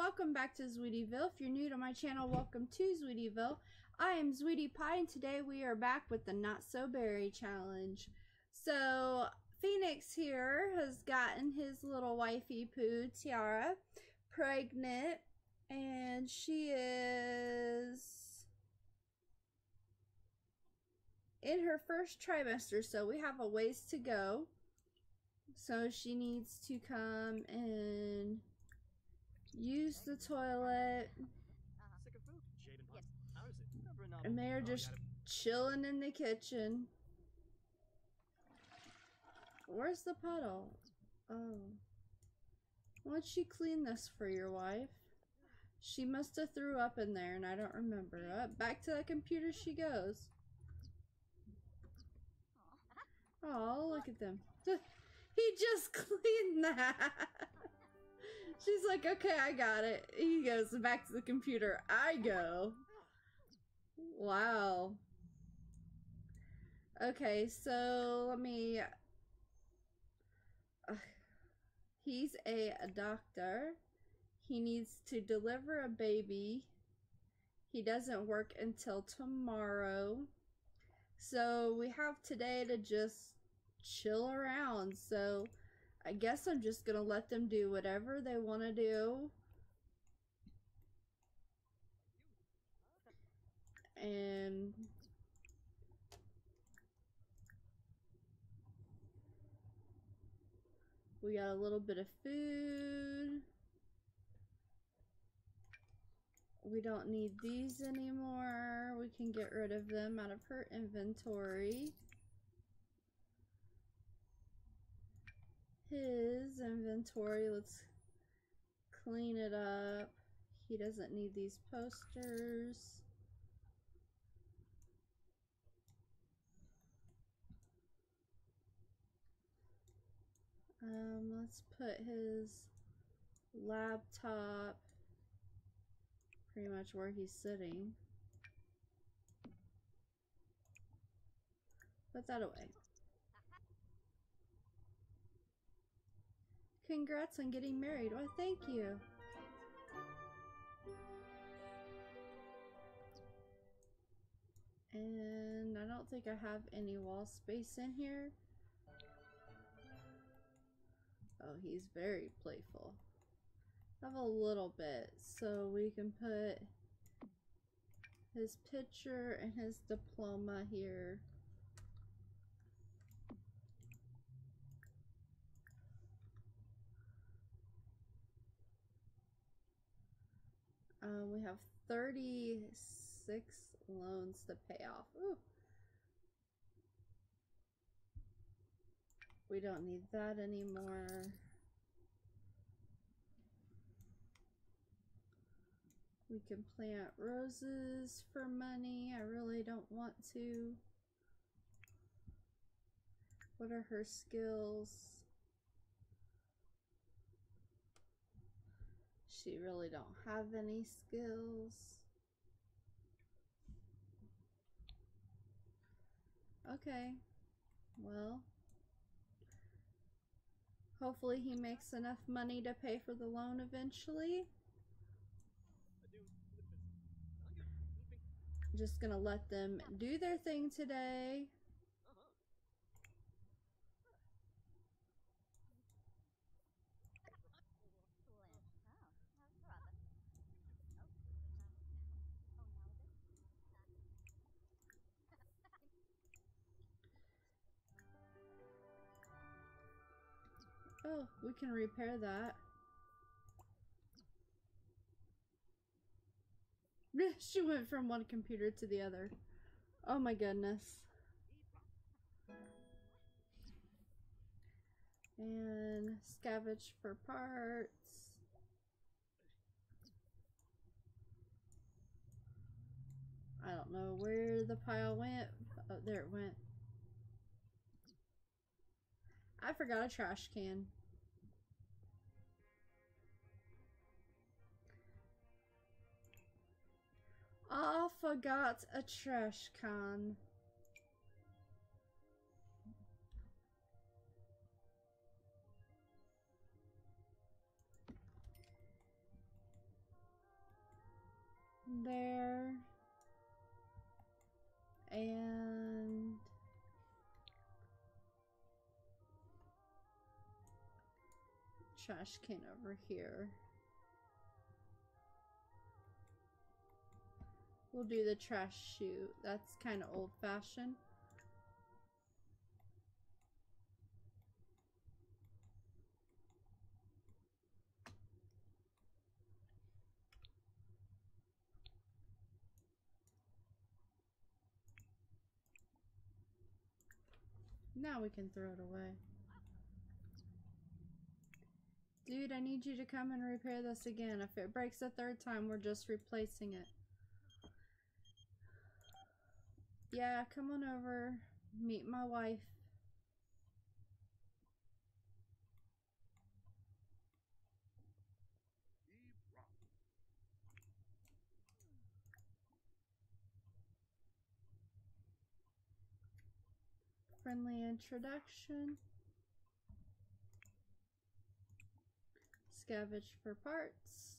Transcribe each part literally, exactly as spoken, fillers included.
welcome back to Zweetieville. If you're new to my channel, welcome to Zweetieville. I am Zweetie Pie, and today we are back with the Not So Berry Challenge. So, Phoenix here has gotten his little wifey Pooh, Tiara, pregnant, and she is in her first trimester, so we have a ways to go. So she needs to come and use the toilet, and they're just chilling in the kitchen. Where's the puddle? Oh. Why don't you clean this for your wife? She must have threw up in there and I don't remember. Uh, back to the computer she goes. Oh, look at them. He just cleaned that. She's like, okay, I got it. He goes back to the computer. I go. Wow. Okay, so let me... Uh, he's a, a doctor. He needs to deliver a baby. He doesn't work until tomorrow. So we have today to just chill around. So I guess I'm just gonna let them do whatever they want to do. And we got a little bit of food. We don't need these anymore. We can get rid of them out of her inventory. His inventory, let's clean it up. He doesn't need these posters. Um, let's put his laptop pretty much where he's sitting. Put that away. Congrats on getting married. Well, thank you. And I don't think I have any wall space in here. Oh, he's very playful. I have a little bit, so we can put his picture and his diploma here. Um, we have thirty-six loans to pay off. Ooh. We don't need that anymore. We can plant roses for money. I really don't want to. What are her skills? She really don't have any skills. Okay. Well, hopefully he makes enough money to pay for the loan eventually. I'm just gonna let them do their thing today. Oh, we can repair that. She went from one computer to the other. Oh my goodness. And scavenge for parts. I don't know where the pile went. Oh, there it went. I forgot a trash can. I forgot a trash can. there. And trash can over here. We'll do the trash chute. That's kind of old-fashioned. Now we can throw it away. Dude, I need you to come and repair this again. If it breaks a third time, we're just replacing it. Yeah, come on over. Meet my wife. Friendly introduction. Scavenge for parts.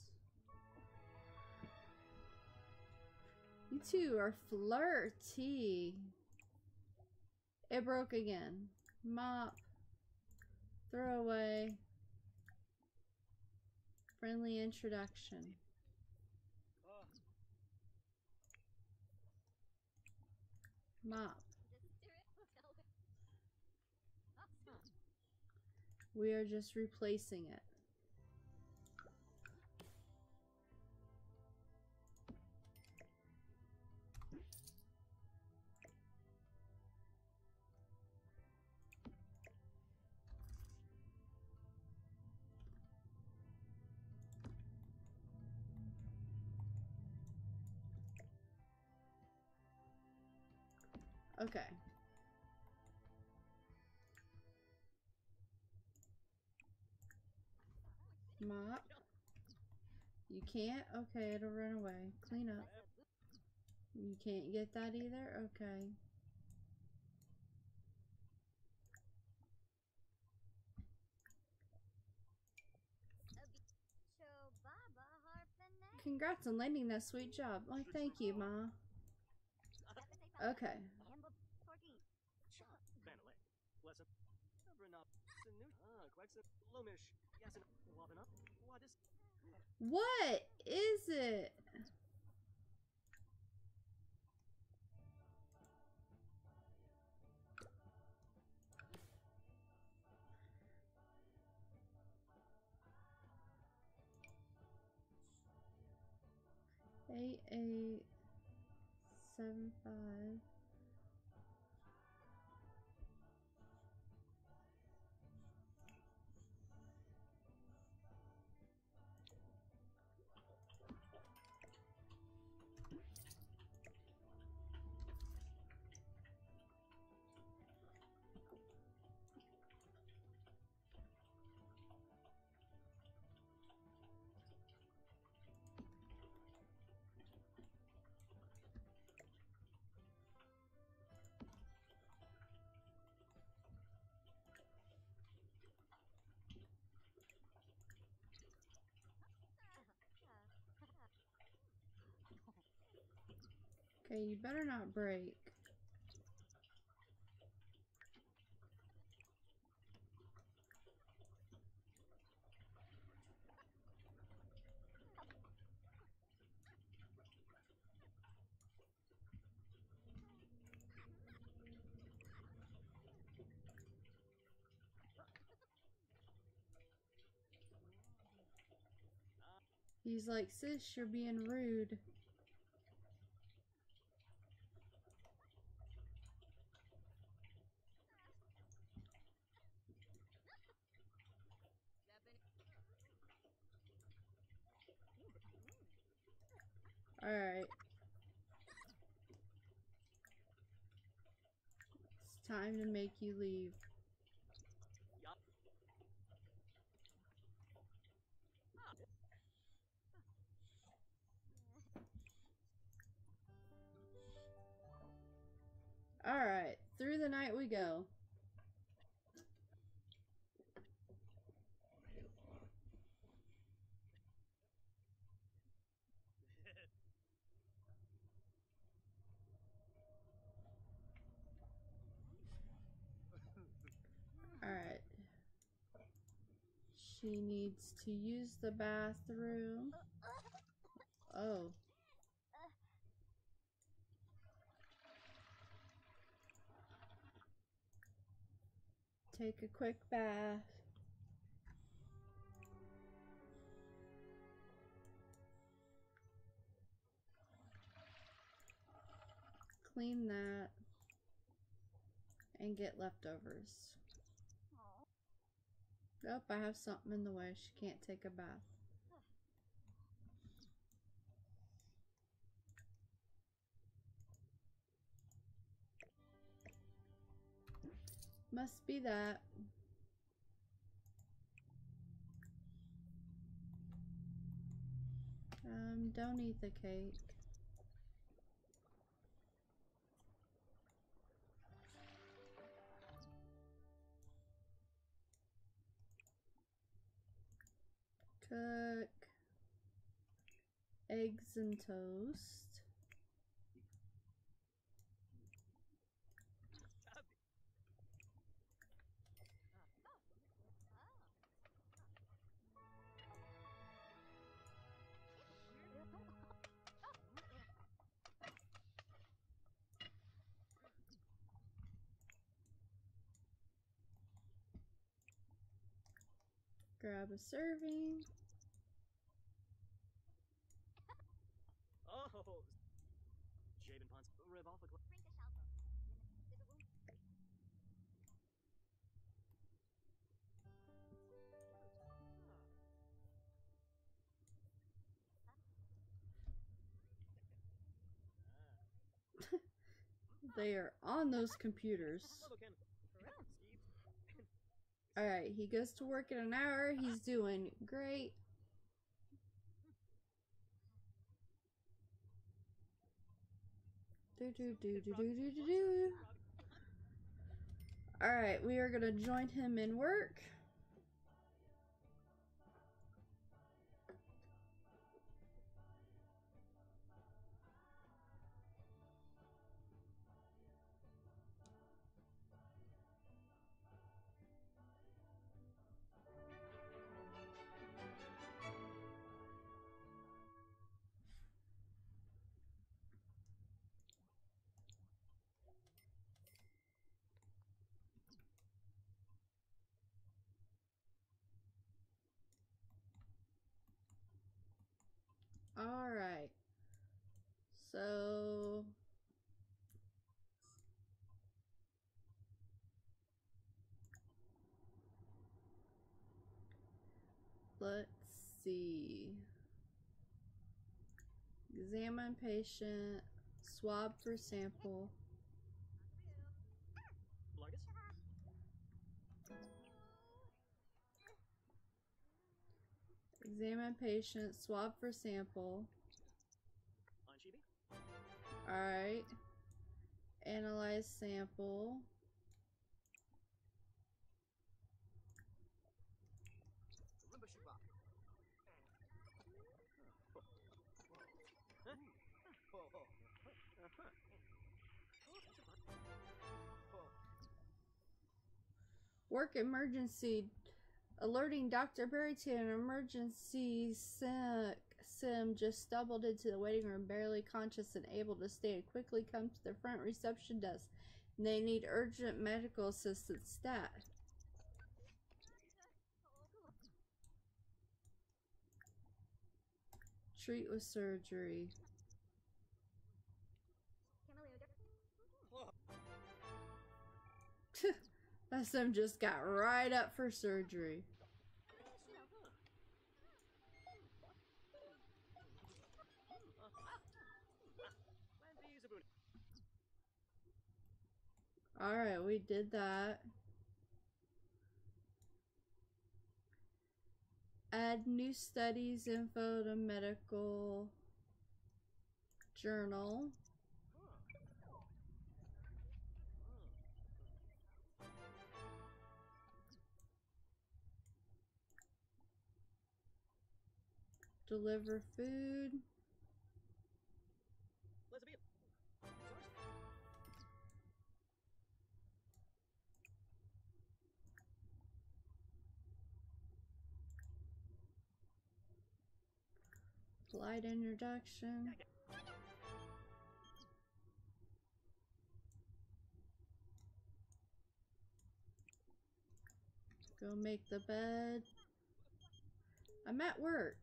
You two are flirty. It broke again. Mop. Throw away. Friendly introduction. Mop. We are just replacing it. Okay. Mop. You can't? Okay, it'll run away. Clean up. You can't get that either? Okay. Congrats on landing that sweet job. Oh, thank you, Ma. Okay. What is it? Eight eight seven five. Okay, you better not break. He's like, sis, you're being rude. Alright. It's time to make you leave. Alright, through the night we go. She needs to use the bathroom. Oh. Take a quick bath. Clean that. And get leftovers. Oh, I have something in the way. She can't take a bath. Must be that. Um, don't eat the cake. Cook eggs and toast. Grab a serving. Oh, Jaden Pons, rev off a They are on those computers. Alright, he goes to work in an hour. He's doing great. Do do do do do do do do. Alright, we are gonna join him in work. Alright. So let's see. Examine patient, swab for sample. Examine patient, swab for sample. Alright. Analyze sample. Work emergency. Alerting Doctor Berry to an emergency sim, sim just stumbled into the waiting room, barely conscious and able to stand. Quickly come to the front reception desk. They need urgent medical assistance. Stat. Treat with surgery. That sim just got right up for surgery. Alright, we did that. Add new studies info to medical journal. Deliver food. Light introduction. Go make the bed. I'm at work.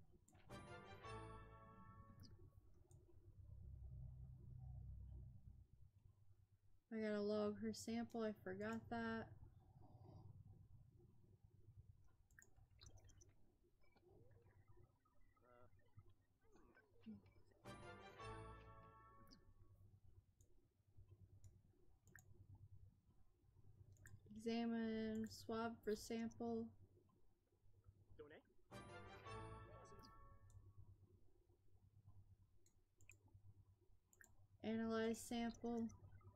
I gotta log her sample, I forgot that. Examine, swab for sample. Donate. Analyze sample.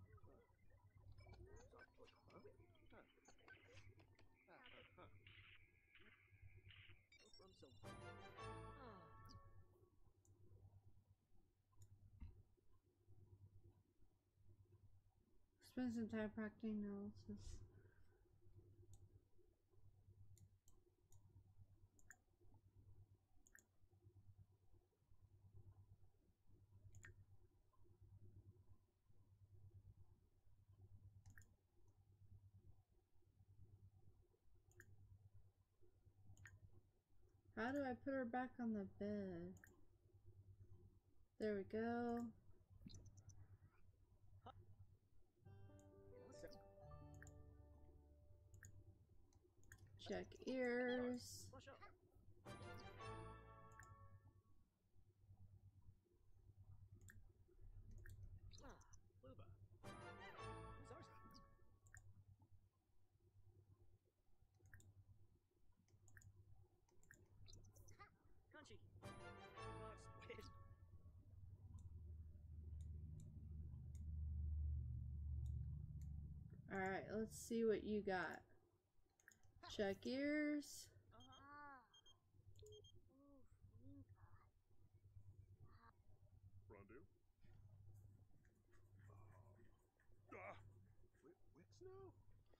Spend some time practicing analysis. How do I put her back on the bed? There we go. Check ears. Alright, let's see what you got. Check ears. Rondu? Uh, ah! Wit Wits now?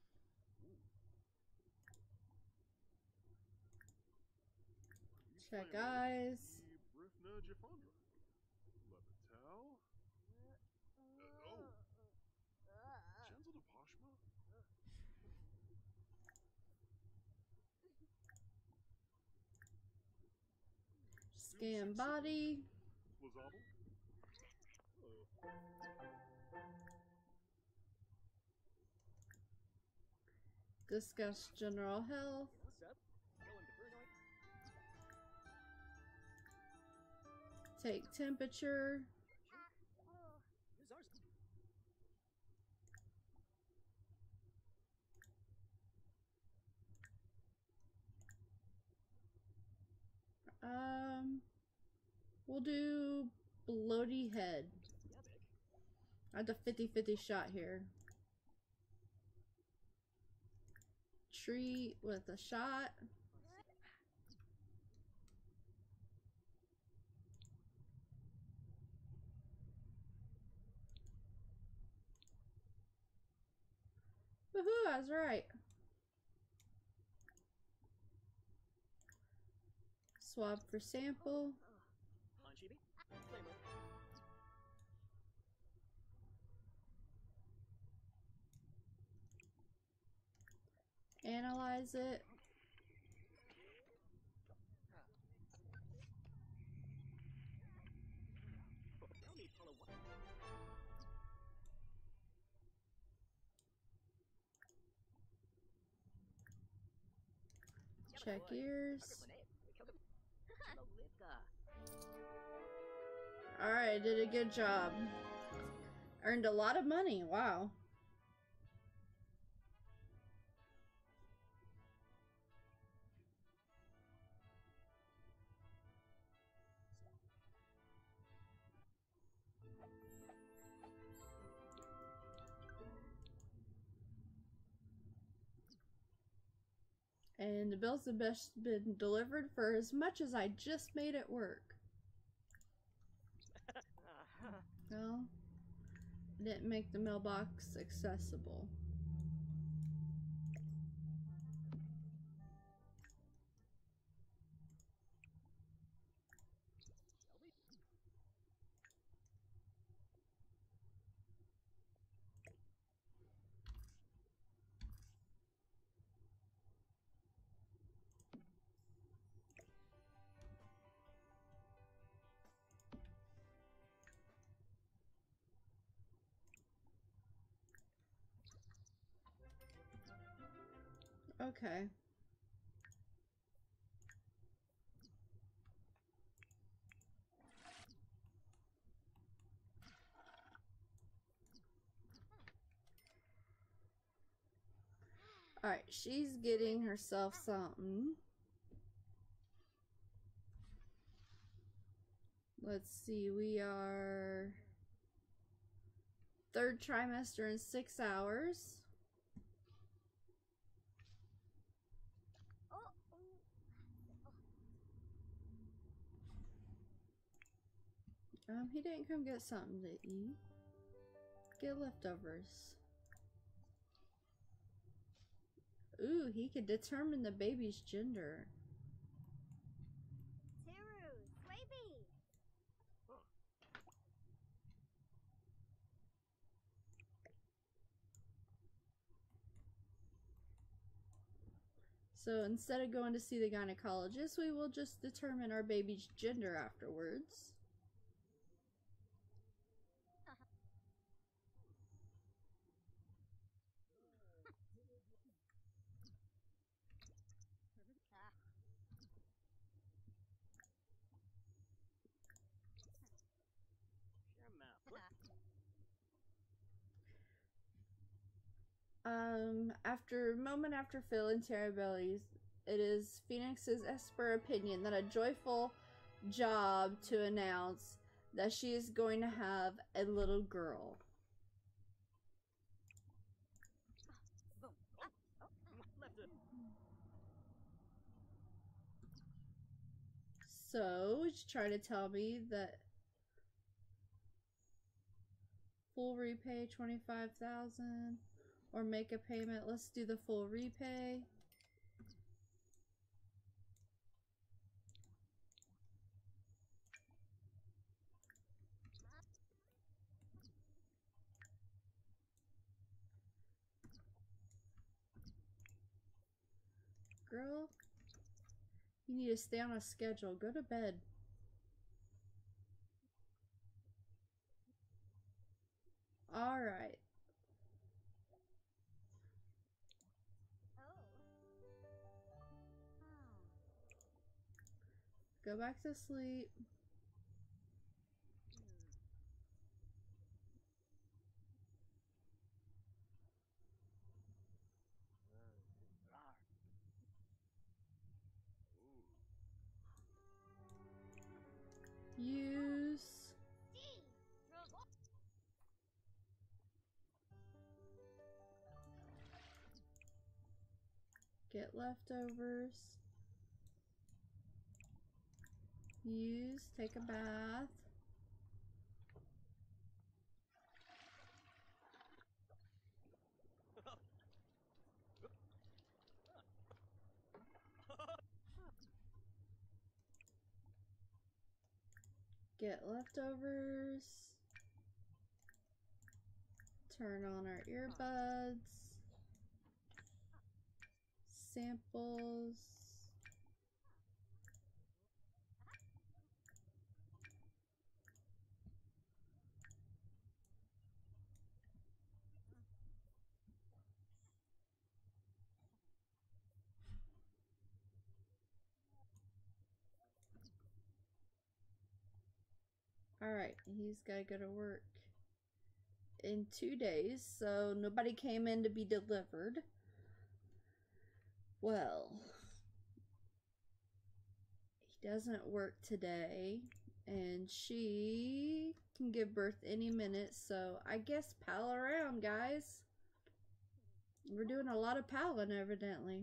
Check eyes. Brifna Jafandra. Levital? Uh, oh! Genzel de Pashma? Scan body. Lazabel? Oh. Discuss general health. Take temperature. Um, we'll do bloaty head. I have a fifty fifty shot here. Treat with a shot. Woohoo, I was right. Swab for sample. Analyze it. Check ears. Alright, did a good job. Earned a lot of money, wow. And the bills have best been delivered for as much as I just made it work. Well, I didn't make the mailbox accessible. Okay. Alright, she's getting herself something. Let's see, we are third trimester in six hours. Um, he didn't come get something to eat. Get leftovers. Ooh, he could determine the baby's gender. So instead of going to see the gynecologist, we will just determine our baby's gender afterwards. Um, after moment after Phil and Terra Bellies, it is Phoenix's Esper opinion that a joyful job to announce that she is going to have a little girl. So, he's trying to tell me that full repay twenty-five thousand or make a payment. Let's do the full repay. Girl, you need to stay on a schedule. Go to bed. Alright. Go back to sleep. Use. Get leftovers. Use. Take a bath. Get leftovers. Turn on our earbuds. Samples. Alright, he's gotta go to work in two days, so nobody came in to be delivered. Well, he doesn't work today, and she can give birth any minute, so I guess pal around, guys. We're doing a lot of palling, evidently.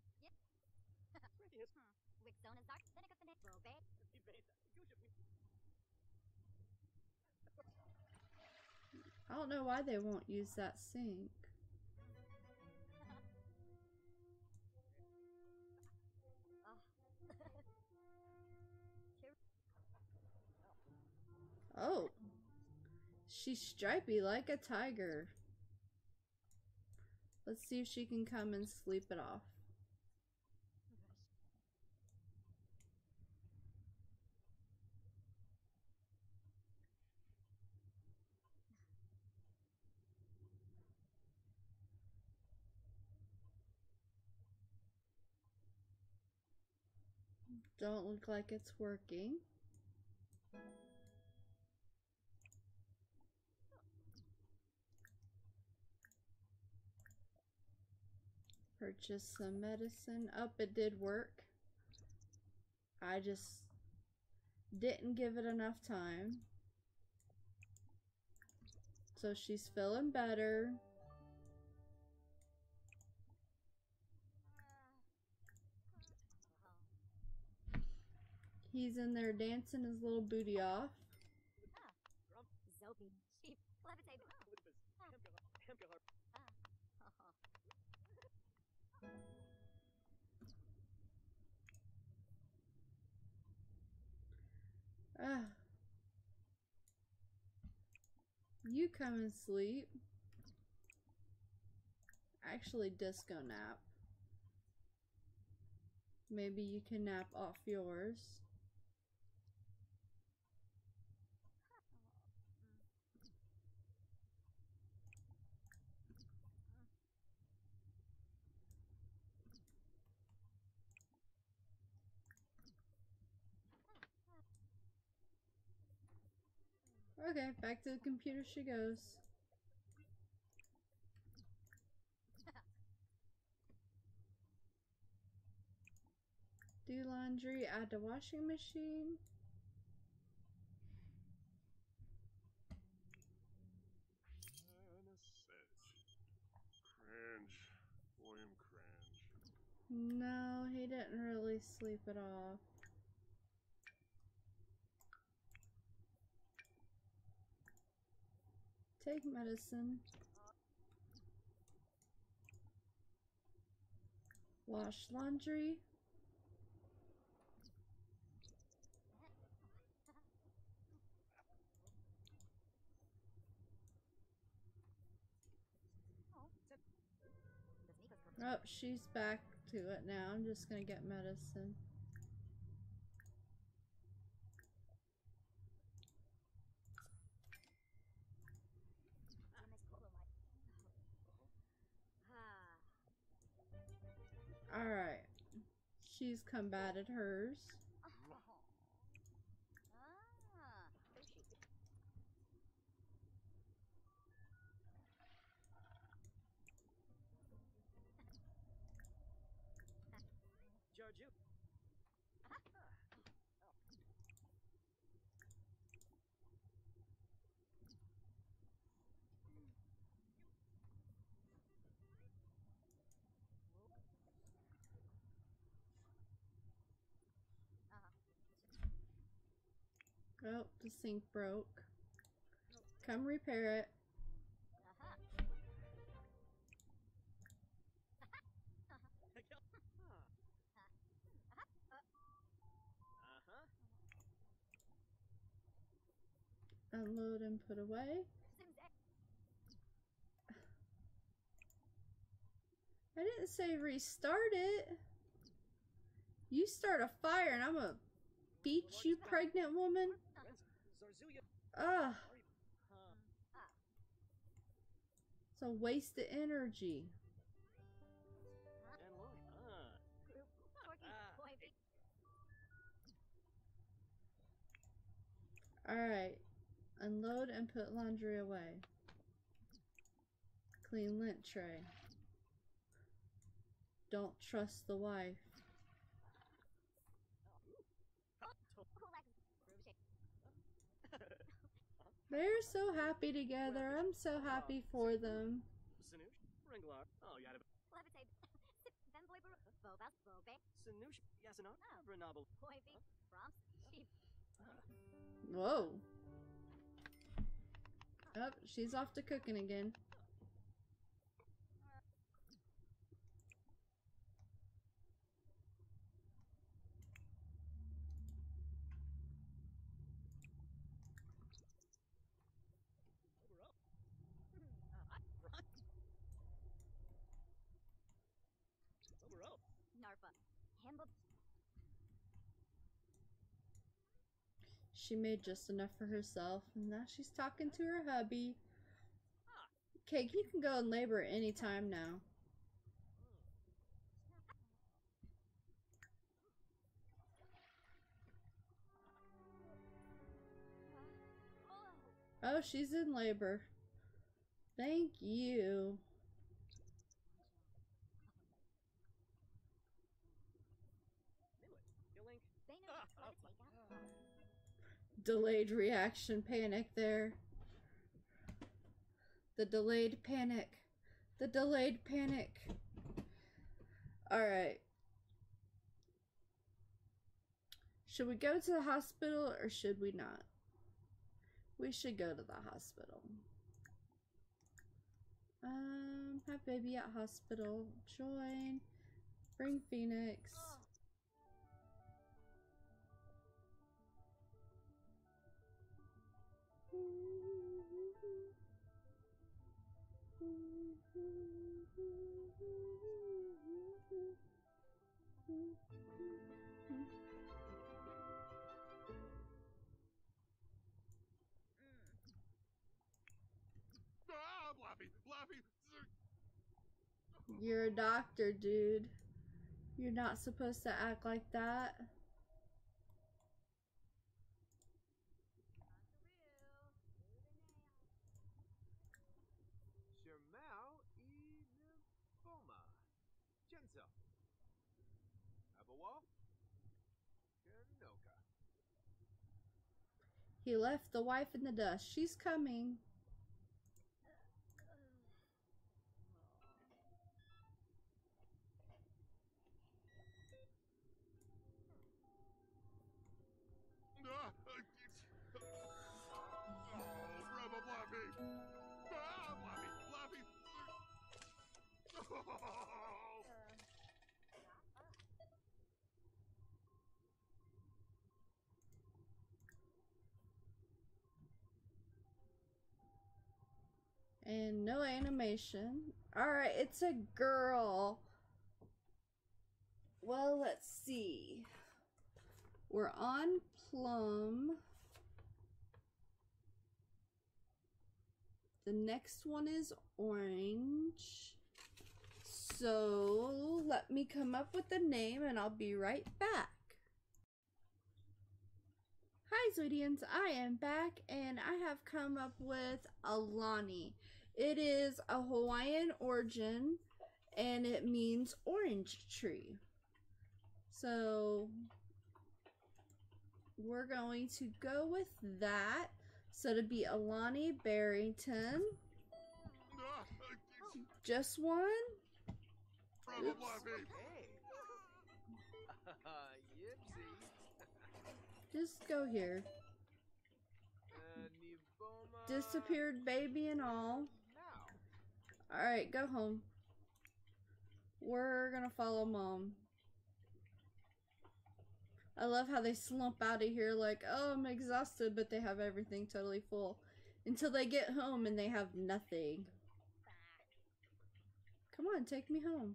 I don't know why they won't use that sink. Oh, she's stripy like a tiger. Let's see if she can come and sleep it off. Don't look like it's working. Purchase some medicine. Oh, it did work. I just didn't give it enough time. So she's feeling better. He's in there dancing his little booty off. Ah. You come and sleep. Actually, disco nap. Maybe you can nap off yours. Okay, back to the computer she goes. Do laundry, add to washing machine. Cringe. William Cringe. No, he didn't really sleep at all. Take medicine. Wash laundry. Oh, she's back to it now. I'm just gonna get medicine. Alright. She's combated hers. Jarju. Oh, the sink broke. Come repair it. Unload and put away. I didn't say restart it. You start a fire and I'm gonna beat you, pregnant woman. Ugh. It's a waste of energy. Alright. Unload and put laundry away. Clean lint tray. Don't trust the wife. They're so happy together. I'm so happy for them. Whoa. Oh, she's off to cooking again. She made just enough for herself, and now she's talking to her hubby. Okay, you can go in labor at any time now. Oh, she's in labor. Thank you. Delayed reaction panic there. The delayed panic. The delayed panic. Alright. Should we go to the hospital or should we not? We should go to the hospital. Um, have baby at hospital. Join. Bring Phoenix. Ah, Blappy, Blappy. You're a doctor, dude. You're not supposed to act like that. Shermao e Nymphoma. Genso. Abawal. Kanoka. He left the wife in the dust. She's coming. Ah, oh, Bravo Blappy. Ah, Blappy, Blappy. Oh. And no animation. Alright, it's a girl. Well, let's see. We're on Plum. The next one is Orange. So, let me come up with the name and I'll be right back. Hi Zoidians, I am back and I have come up with Alani. It is a Hawaiian origin and it means orange tree. So we're going to go with that. So to be Alani Barrington. Ah, Just one? Bravo Oops. Blappy. Hey. Yipsy. Just go here. Uh, Nymphoma. Disappeared baby and all. Now. Alright, go home. We're gonna follow mom. I love how they slump out of here like, oh, I'm exhausted, but they have everything totally full. Until they get home and they have nothing. Come on, take me home.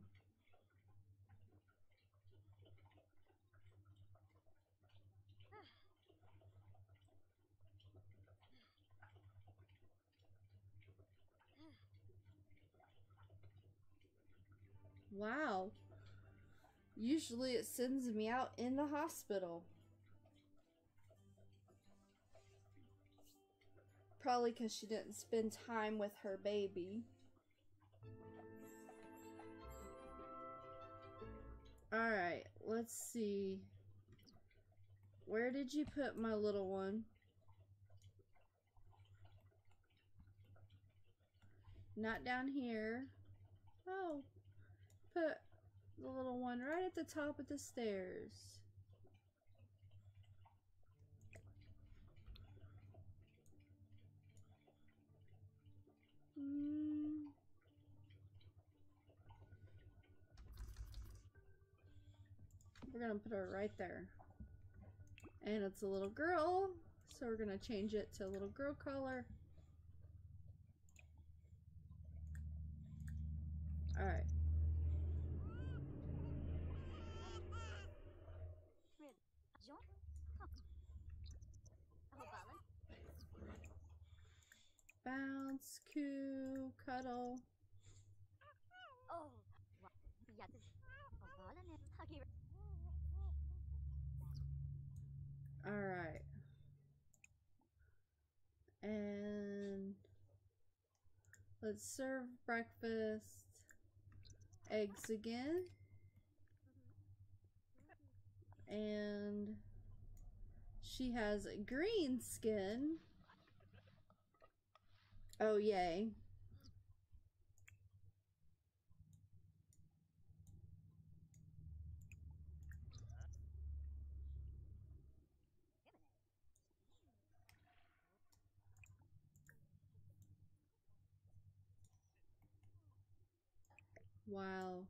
Wow. Usually it sends me out in the hospital. Probably because she didn't spend time with her baby. Alright, let's see. Where did you put my little one? Not down here. Oh, put the little one right at the top of the stairs. Mm. We're gonna put her right there. And it's a little girl, so we're gonna change it to a little girl color. Alright. Bounce, coo, cuddle. Alright. And let's serve breakfast. Eggs again. And she has green skin. Oh, yay. Wow.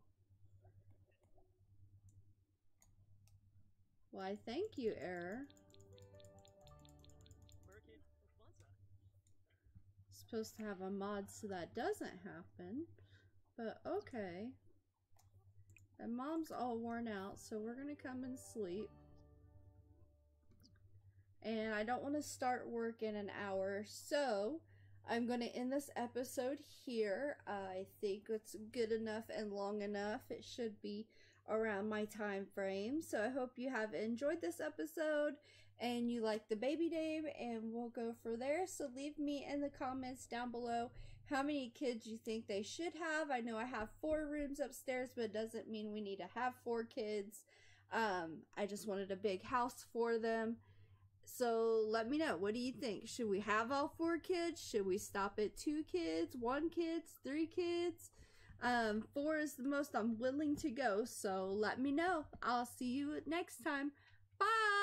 Why, thank you, Error. Supposed to have a mod so that doesn't happen. But okay. And Mom's all worn out, so we're gonna come and sleep. And I don't want to start work in an hour, so I'm going to end this episode here. I think it's good enough and long enough. It should be around my time frame. So I hope you have enjoyed this episode and you like the baby name, and we'll go for there. So leave me in the comments down below how many kids you think they should have. I know I have four rooms upstairs, but it doesn't mean we need to have four kids. Um, I just wanted a big house for them. So let me know, what do you think? Should we have all four kids? Should we stop at two kids, one kids, three kids? Um, four is the most I'm willing to go, so let me know. I'll see you next time. Bye!